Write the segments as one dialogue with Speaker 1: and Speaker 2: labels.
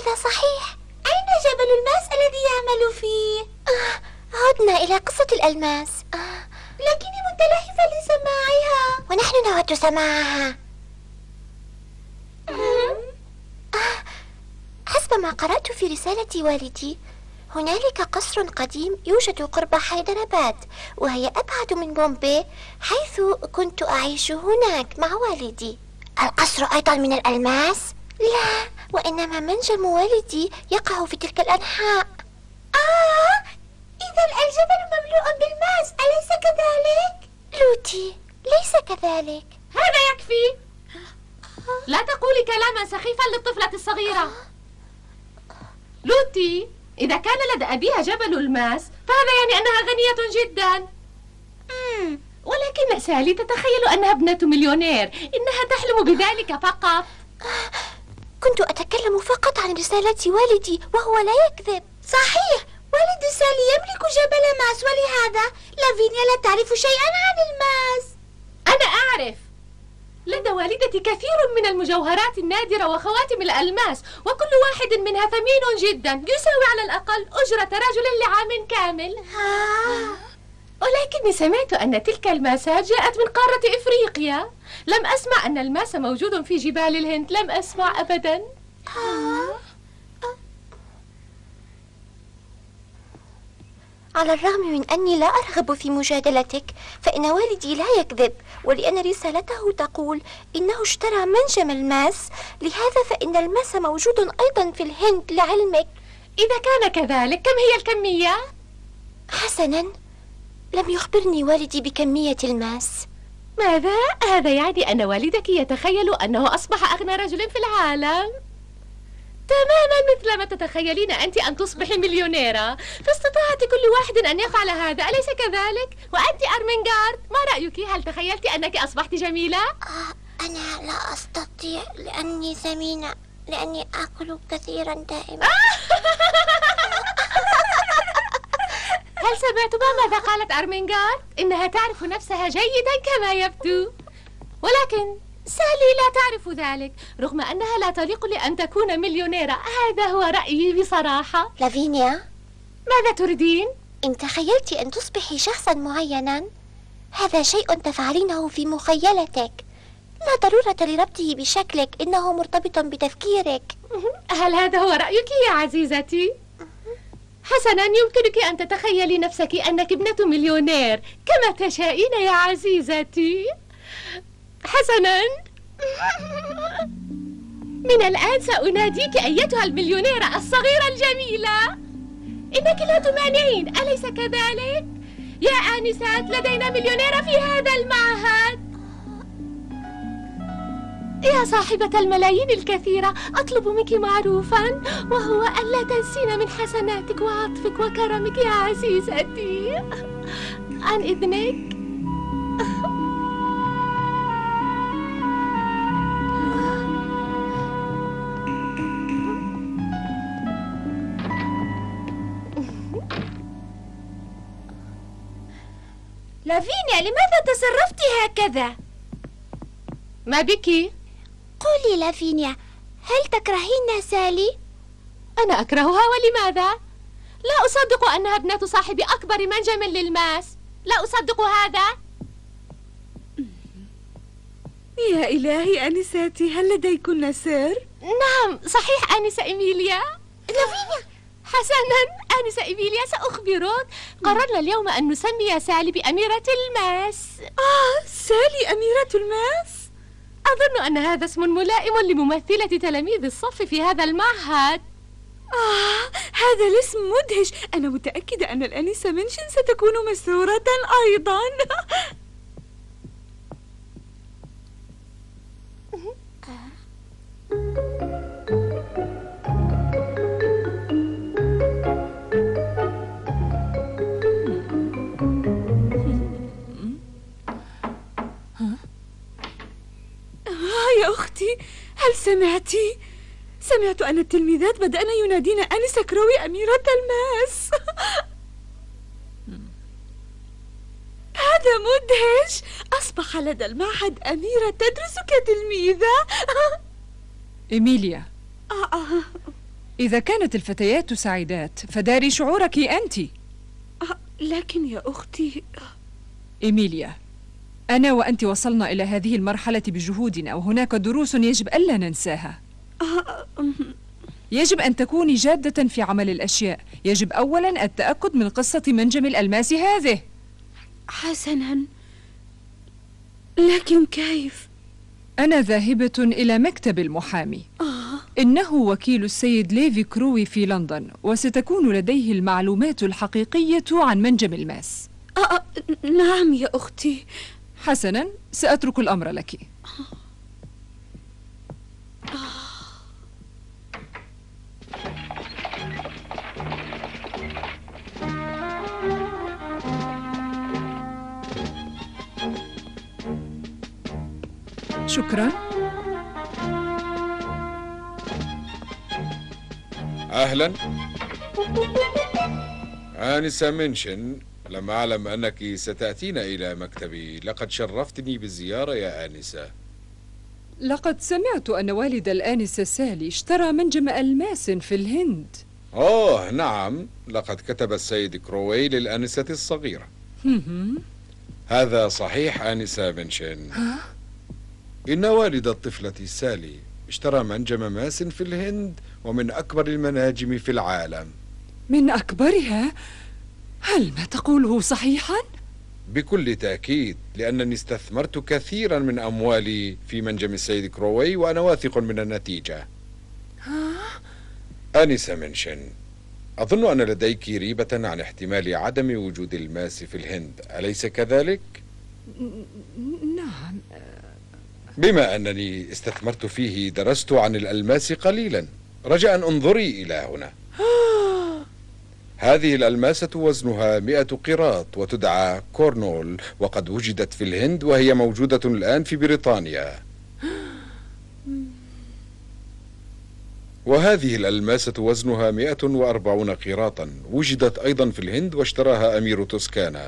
Speaker 1: هذا صحيح.
Speaker 2: أين جبل الماس الذي يعمل فيه؟
Speaker 1: عدنا إلى قصة الألماس.
Speaker 2: لكني متلهفة لسماعها.
Speaker 1: ونحن نود سماعها. حسب ما قرأت في رسالة والدي، هنالك قصر قديم يوجد قرب حيدرباد، وهي أبعد من بومبي حيث كنت أعيش هناك مع والدي. القصر أيضا من الألماس؟ لا، وإنما منجم والدي يقع في تلك الأنحاء.
Speaker 2: إذا الجبل مملوء بالماس، أليس كذلك؟
Speaker 1: لوتي، ليس كذلك.
Speaker 3: هذا يكفي. لا تقولي كلاما سخيفا للطفلة الصغيرة. لوتي، إذا كان لدى أبيها جبل الماس فهذا يعني أنها غنية جدا. ولكن سالي تتخيل أنها ابنة مليونير. إنها تحلم بذلك فقط.
Speaker 1: كنت أتكلم فقط عن رسالة والدي وهو لا يكذب.
Speaker 2: صحيح، والد سالي يملك جبل ماس، ولهذا لافينيا لا تعرف شيئا عن الماس.
Speaker 3: أنا أعرف. لدى والدتي كثير من المجوهرات النادرة وخواتم الألماس، وكل واحد منها ثمين جدا، يساوي على الأقل أجرة رجل لعام كامل. ولكني سمعت أن تلك الماسات جاءت من قارة إفريقيا. لم أسمع أن الماس موجود في جبال الهند، لم أسمع أبدا.
Speaker 1: على الرغم من أني لا أرغب في مجادلتك، فإن والدي لا يكذب، ولأن رسالته تقول إنه اشترى منجم الماس، لهذا فإن الماس موجود أيضا في الهند لعلمك.
Speaker 3: إذا كان كذلك، كم هي الكمية؟
Speaker 1: حسنا، لم يخبرني والدي بكمية الماس.
Speaker 3: ماذا؟ هذا يعني أن والدك يتخيل أنه أصبح أغنى رجل في العالم. تماما مثل ما تتخيلين أنت أن تصبحي مليونيرة. في استطاعة كل واحد أن يفعل هذا، أليس كذلك؟ وأنت أرمنغارد، ما رأيك؟ هل تخيلت أنك أصبحت جميلة؟
Speaker 1: أنا لا أستطيع لأني سمينة، لأني أكل كثيرا دائما.
Speaker 3: هل سمعتما ماذا قالت أرمنغارد؟ إنها تعرف نفسها جيدا كما يبدو، ولكن سالي لا تعرف ذلك، رغم أنها لا تليق لأن تكون مليونيرة. هذا هو رأيي بصراحة.
Speaker 1: لافينيا،
Speaker 3: ماذا تريدين؟
Speaker 1: إن تخيلت أن تصبحي شخصا معينا، هذا شيء تفعلينه في مخيلتك، لا ضرورة لربطه بشكلك، إنه مرتبط بتفكيرك.
Speaker 3: هل هذا هو رأيك يا عزيزتي؟ حسنا، يمكنك أن تتخيلي نفسك أنك ابنة مليونير كما تشائين يا عزيزتي. حسنا، من الآن سأناديك أيتها المليونيرة الصغيرة الجميلة. إنك لا تمانعين، أليس كذلك؟ يا آنسات، لدينا مليونيرة في هذا المعهد. يا صاحبة الملايين الكثيرة، أطلب منك معروفا، وهو ألا تنسين من حسناتك وعطفك وكرمك يا عزيزتي. عن إذنك.
Speaker 2: لافينيا، لماذا تصرفت هكذا؟
Speaker 3: ما بك؟
Speaker 2: قولي لافينيا، هل تكرهين سالي؟
Speaker 3: أنا أكرهها، ولماذا؟ لا أصدق أنها ابنة صاحب أكبر منجم للماس، لا أصدق هذا.
Speaker 4: يا إلهي أنساتي، هل لديكن سر؟
Speaker 3: نعم صحيح آنسة إيميليا.
Speaker 2: لافينيا،
Speaker 3: حسنا آنسة إيميليا، سأخبرك. قررنا اليوم أن نسمي سالي بأميرة الماس.
Speaker 4: سالي أميرة الماس؟
Speaker 3: أظن أن هذا اسم ملائم لممثلة تلاميذ الصف في هذا المعهد.
Speaker 4: هذا الاسم مدهش. أنا متأكدة أن الأنسة منشن ستكون مسرورة أيضا. يا أختي، هل سمعتي؟ سمعت أن التلميذات بدأن ينادين أنسة كروي أميرة الماس. هذا مدهش. أصبح لدى المعهد أميرة تدرس كتلميذة.
Speaker 5: إيميليا، إذا كانت الفتيات سعيدات فداري شعورك أنت.
Speaker 4: لكن يا أختي
Speaker 5: إيميليا، أنا وأنت وصلنا إلى هذه المرحلة بجهودنا، وهناك دروس يجب ألا ننساها. يجب أن تكوني جادة في عمل الأشياء. يجب أولا التأكد من قصة منجم الألماس هذه.
Speaker 4: حسنا، لكن كيف؟
Speaker 5: أنا ذاهبة إلى مكتب المحامي. إنه وكيل السيد ليفي كروي في لندن، وستكون لديه المعلومات الحقيقية عن منجم الماس.
Speaker 4: نعم يا أختي.
Speaker 5: حسنا، سأترك الأمر لك. شكرا.
Speaker 6: أهلا آنسة منشن، لم أعلم أنك ستأتين إلى مكتبي. لقد شرفتني بالزيارة يا آنسة.
Speaker 5: لقد سمعت أن والد الآنسة سالي اشترى منجم ألماس في الهند.
Speaker 6: نعم، لقد كتب السيد كروي للآنسة الصغيرة. هذا صحيح آنسة منشن. إن والد الطفلة سالي اشترى منجم ماس في الهند، ومن أكبر المناجم في العالم.
Speaker 5: من أكبرها؟ هل ما تقوله صحيحا؟
Speaker 6: بكل تأكيد، لأنني استثمرت كثيرا من أموالي في منجم السيد كروي، وأنا واثق من النتيجة. آنسة منشن، أظن أن لديك ريبة عن احتمال عدم وجود الماس في الهند، أليس كذلك؟
Speaker 5: نعم.
Speaker 6: بما أنني استثمرت فيه درست عن الألماس قليلا. رجاء انظري إلى هنا. هذه الألماسة وزنها 100 قيراط وتدعى كورنول، وقد وجدت في الهند وهي موجودة الآن في بريطانيا. وهذه الألماسة وزنها 140 قيراطا، وجدت أيضا في الهند واشتراها أمير توسكانا.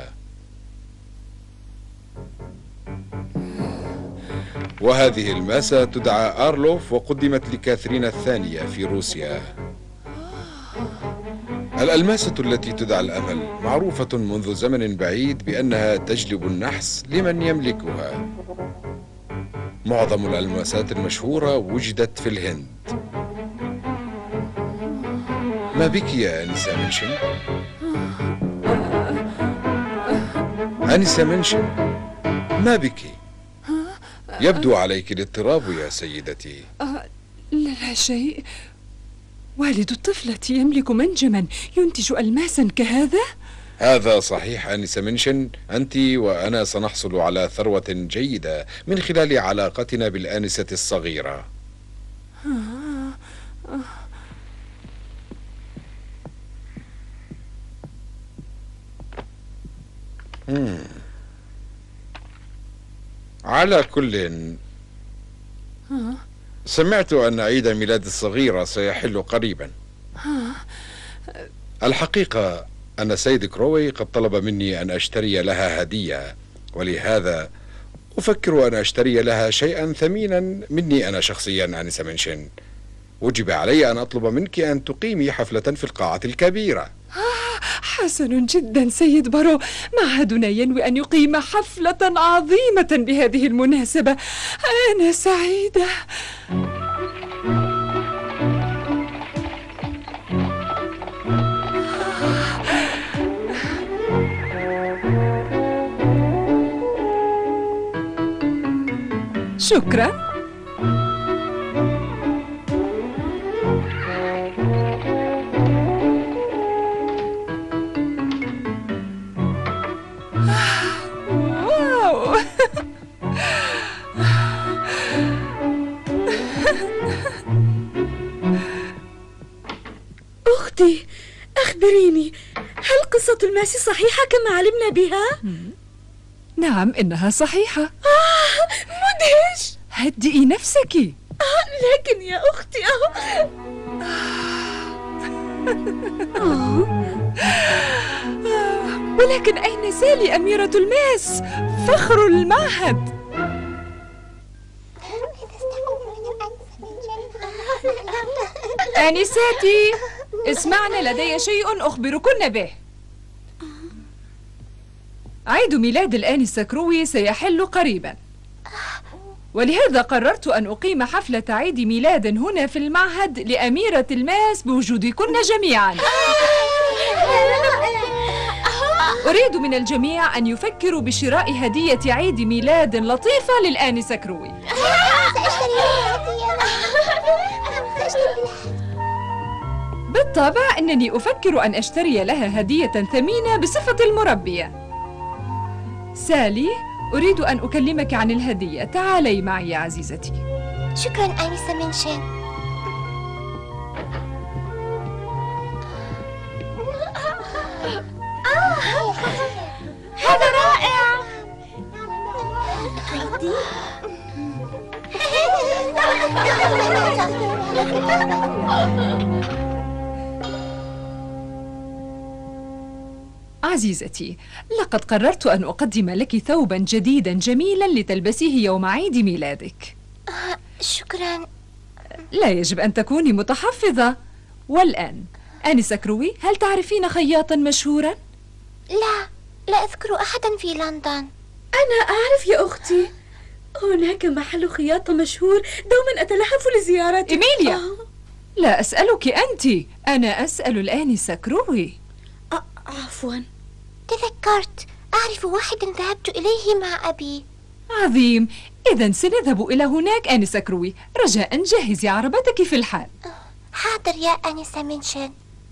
Speaker 6: وهذه الماسة تدعى أرلوف، وقدمت لكاثرين الثانية في روسيا. الألماسة التي تدعى الأمل معروفة منذ زمن بعيد بأنها تجلب النحس لمن يملكها. معظم الألماسات المشهورة وجدت في الهند. ما بك يا آنسة منشن؟ آنسة منشن، ما بك؟ يبدو عليك الاضطراب يا سيدتي.
Speaker 5: لا شيء. والد الطفلة يملك منجما ينتج ألماسا كهذا؟
Speaker 6: هذا صحيح آنسة منشن. أنت وأنا سنحصل على ثروة جيدة من خلال علاقتنا بالآنسة الصغيرة. على كل، سمعت أن عيد ميلاد الصغيرة سيحل قريبا. الحقيقة أن سيد كروي قد طلب مني أن أشتري لها هدية، ولهذا أفكر أن أشتري لها شيئا ثمينا مني أنا شخصيا آنسة منشن. وجب علي أن أطلب منك أن تقيمي حفلة في القاعة الكبيرة.
Speaker 5: حسن جدا سيد بارو، معهدنا ينوي أن يقيم حفلة عظيمة بهذه المناسبة. أنا سعيدة. شكرا. واو.
Speaker 4: أختي، أخبريني، هل قصة الماس صحيحة كما علمنا بها؟
Speaker 5: نعم، إنها صحيحة.
Speaker 4: مدهش.
Speaker 5: هدئي نفسك.
Speaker 4: لكن يا أختي
Speaker 5: ولكن أين سالي أميرة الماس، فخر المعهد؟ آنساتي، اسمعنا، لدي شيء أخبركن به. عيد ميلاد الآنسة كروي سيحل قريبا، ولهذا قررت أن أقيم حفلة عيد ميلاد هنا في المعهد لأميرة الماس بوجودكن جميعا. أريد من الجميع أن يفكروا بشراء هدية عيد ميلاد لطيفة للآنسة كروي. بالطبع أنني أفكر أن أشتري لها هدية ثمينة بصفة المربية. سالي، أريد أن أكلمك عن الهدية. تعالي معي يا عزيزتي.
Speaker 1: شكرا آنسة منشن.
Speaker 2: هذا رائع.
Speaker 5: عزيزتي، لقد قررت أن أقدم لك ثوبا جديدا جميلا لتلبسيه يوم عيد ميلادك.
Speaker 1: شكرا.
Speaker 5: لا يجب أن تكوني متحفظة. والآن آنسة كروي، هل تعرفين خياطا مشهورا؟
Speaker 1: لا أذكر أحدا في لندن.
Speaker 4: أنا أعرف يا أختي، هناك محل خياطة مشهور دوما أتلهف لزيارته.
Speaker 5: إيميليا، لا أسألك أنت، أنا أسأل الآنسة كروي.
Speaker 4: عفوا،
Speaker 1: تذكرت، أعرف واحدا ذهبت إليه مع أبي.
Speaker 5: عظيم، إذن سنذهب إلى هناك آنسة كروي. رجاء جهزي عربتك في الحال.
Speaker 1: حاضر يا آنسة منشن.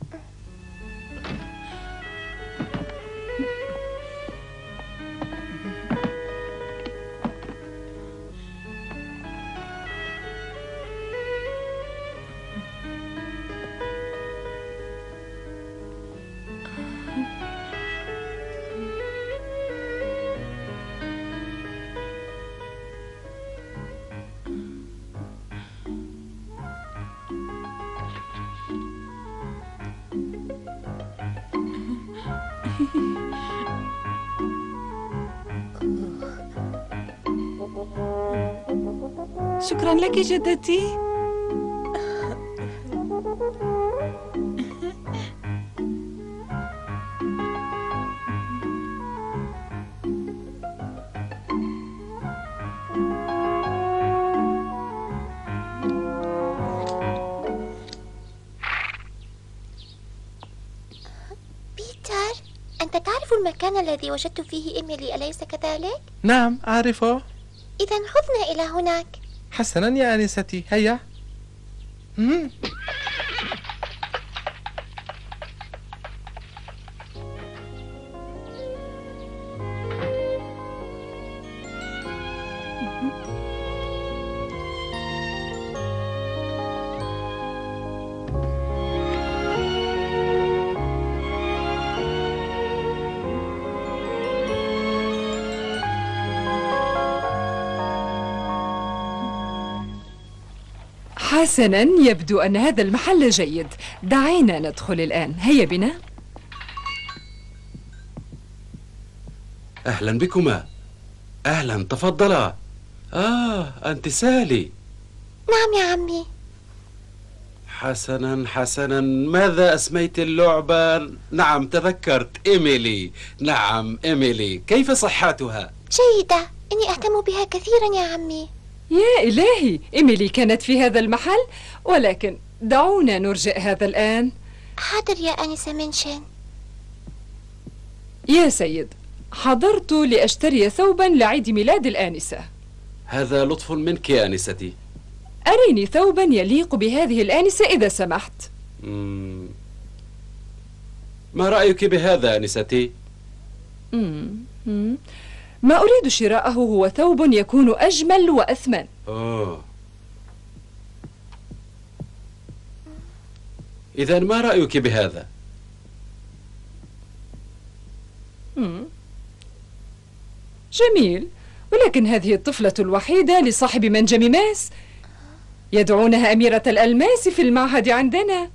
Speaker 4: شكرا لك جدتي.
Speaker 1: بيتر، أنت تعرف المكان الذي وجدت فيه إيميلي، أليس كذلك؟
Speaker 7: نعم أعرفه.
Speaker 1: إذن خذنا إلى هناك.
Speaker 7: حسنا يا آنستي، هيا.
Speaker 5: حسنا، يبدو أن هذا المحل جيد. دعينا ندخل الآن. هيا بنا.
Speaker 8: أهلا بكما. أهلا، تفضلا. أنت سالي.
Speaker 1: نعم يا عمي.
Speaker 8: حسنا حسنا، ماذا أسميت اللعبة؟ نعم تذكرت، إيميلي. نعم إيميلي، كيف صحتها؟
Speaker 1: جيدة، إني أهتم بها كثيرا يا عمي.
Speaker 5: يا إلهي، إيميلي كانت في هذا المحل، ولكن دعونا نرجع هذا الآن.
Speaker 1: حاضر يا آنسة منشن.
Speaker 5: يا سيد، حضرت لأشتري ثوبا لعيد ميلاد الآنسة.
Speaker 8: هذا لطف منك يا آنستي.
Speaker 5: أريني ثوبا يليق بهذه الآنسة إذا سمحت.
Speaker 8: ما رأيك بهذا آنستي؟
Speaker 5: ما أريد شراءه هو ثوب يكون أجمل وأثمن.
Speaker 8: إذن ما رأيك بهذا؟
Speaker 5: جميل، ولكن هذه الطفلة الوحيدة لصاحب منجم ماس، يدعونها أميرة الألماس في المعهد عندنا.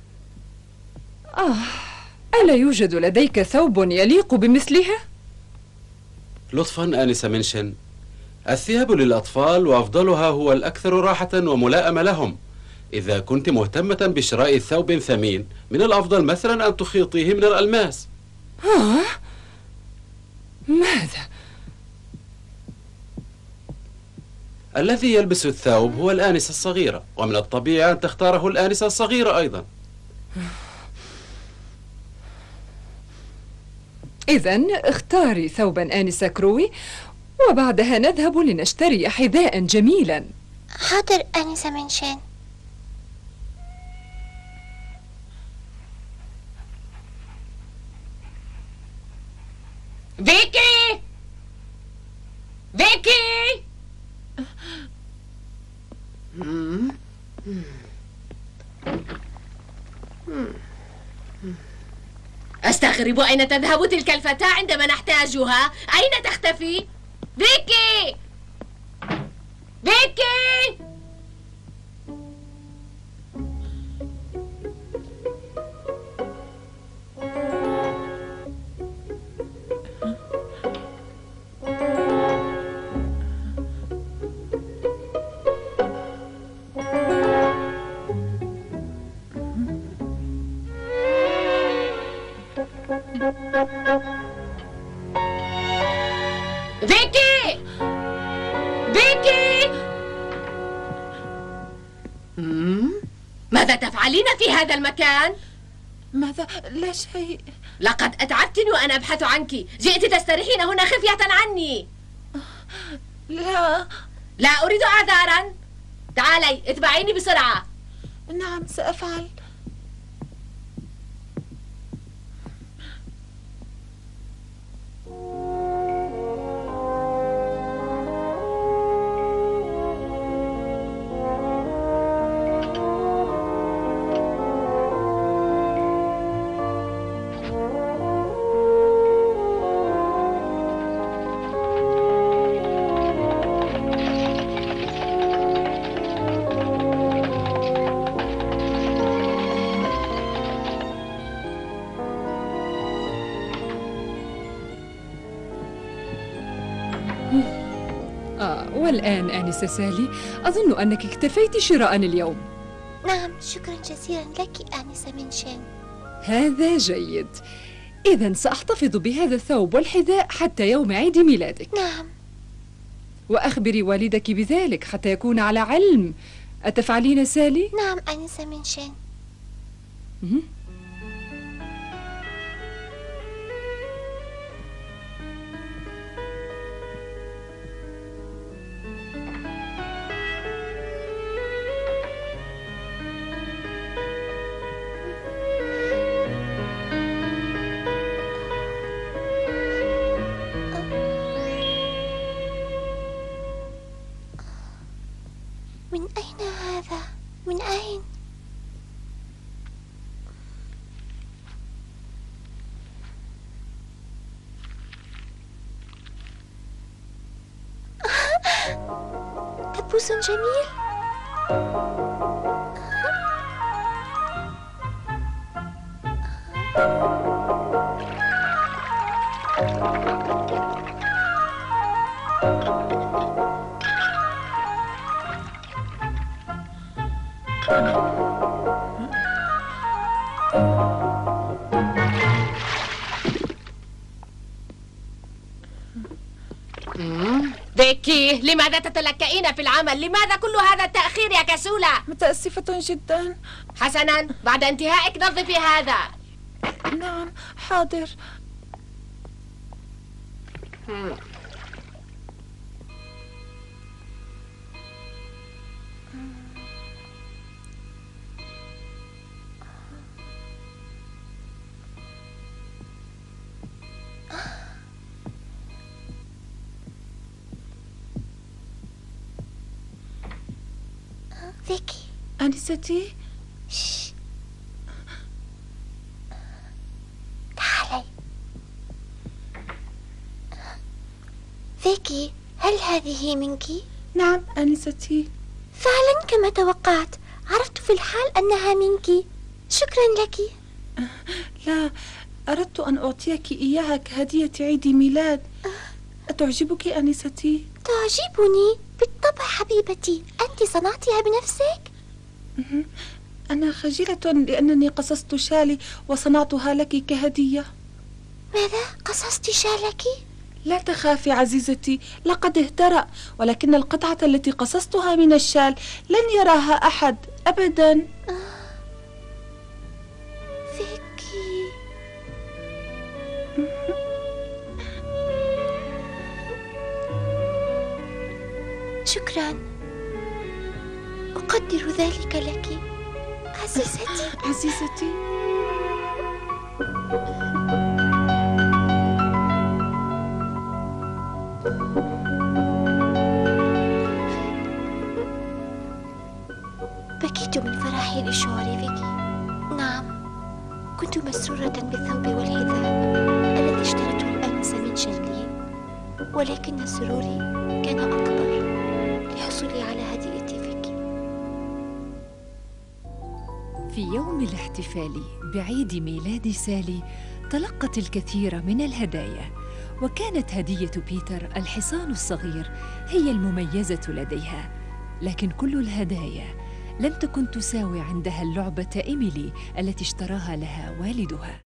Speaker 5: ألا يوجد لديك ثوب يليق بمثلها؟
Speaker 8: لطفا آنسة منشن، الثياب للأطفال وأفضلها هو الأكثر راحة وملائمة لهم. إذا كنت مهتمة بشراء ثوب ثمين، من الأفضل مثلا أن تخيطيه من الألماس.
Speaker 5: ماذا؟
Speaker 8: الذي يلبس الثوب هو الآنسة الصغيرة، ومن الطبيعي أن تختاره الآنسة الصغيرة أيضا.
Speaker 5: إذن اختاري ثوبا آنسة كروي، وبعدها نذهب لنشتري حذاء جميلا.
Speaker 1: حاضر آنسة منشن.
Speaker 3: فيكي! فيكي! أستغرب أين تذهب تلك الفتاة عندما نحتاجها؟ أين تختفي؟ فيكي! فيكي! فيكي! فيكي! ماذا تفعلين في هذا المكان؟
Speaker 4: ماذا؟ لا شيء.
Speaker 3: لقد أتعبتني وأنا أبحث عنك. جئت تستريحين هنا خفية عني. لا أريد أعذارا. تعالي اتبعيني بسرعة.
Speaker 4: نعم سأفعل.
Speaker 5: والآن آنسة سالي، أظن أنك اكتفيت شراء اليوم.
Speaker 1: نعم، شكرا جزيلا لك آنسة منشن.
Speaker 5: هذا جيد. إذن سأحتفظ بهذا الثوب والحذاء حتى يوم عيد ميلادك.
Speaker 1: نعم.
Speaker 5: وأخبري والدك بذلك حتى يكون على علم. أتفعلين سالي؟
Speaker 1: نعم آنسة منشن. من أين هذا؟ من أين؟ دبوس جميل.
Speaker 3: فيكي، لماذا تتلكئين في العمل؟ لماذا كل هذا التأخير يا كسولة؟
Speaker 4: متأسفة جدا.
Speaker 3: حسنا، بعد انتهائك نظفي هذا.
Speaker 4: نعم حاضر.
Speaker 1: فيكي.
Speaker 4: آنستي.
Speaker 1: تعالي. فيكي، هل هذه منك؟
Speaker 4: نعم آنستي.
Speaker 1: فعلا كما توقعت، عرفت في الحال أنها منك. شكرا لك.
Speaker 4: لا، أردت أن أعطيك إياها كهدية عيد ميلاد. أتعجبك آنستي؟
Speaker 1: تعجبني بالطبع حبيبتي. أنت صنعتها بنفسك؟
Speaker 4: أنا خجلة لأنني قصصت شالي وصنعتها لك كهدية.
Speaker 1: ماذا؟ قصصت شالك؟
Speaker 4: لا تخافي عزيزتي، لقد اهترأ، ولكن القطعة التي قصصتها من الشال لن يراها أحد أبدا.
Speaker 1: فيكي. شكرا، أقدر ذلك لك عزيزتي.
Speaker 4: عزيزتي،
Speaker 1: بكيت من فرحي لشعوري بك. نعم، كنت مسرورة بالثوب والحذاء الذي اشترته الآنسة من شنلي، ولكن سروري كان أكبر لحصولي على هديتي فيك.
Speaker 9: في يوم الاحتفال بعيد ميلاد سالي تلقت الكثير من الهدايا، وكانت هدية بيتر الحصان الصغير هي المميزة لديها، لكن كل الهدايا لم تكن تساوي عندها اللعبة إيميلي التي اشتراها لها والدها.